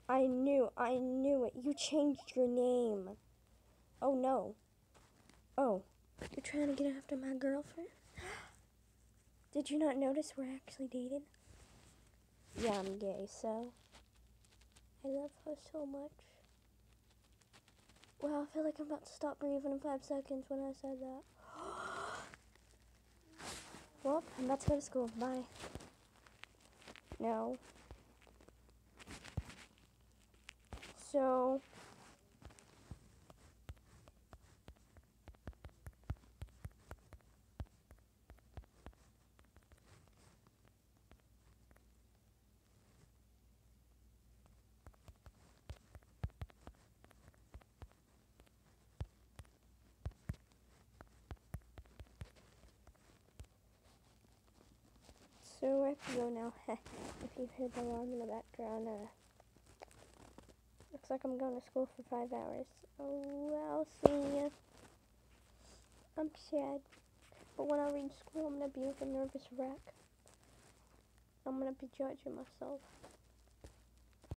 I knew it. You changed your name. Oh no. Oh, you're trying to get after my girlfriend? Did you not notice we're actually dating? Yeah, I'm gay, so I love her so much. Wow, I feel like I'm about to stop breathing in 5 seconds when I said that. Well, I'm about to go to school. Bye. No. So, I have to go now. If you've heard the alarm in the background, looks like I'm going to school for 5 hours. Oh, I'll see ya. I'm sad. But when I reach school, I'm going to be like a nervous wreck. I'm going to be judging myself.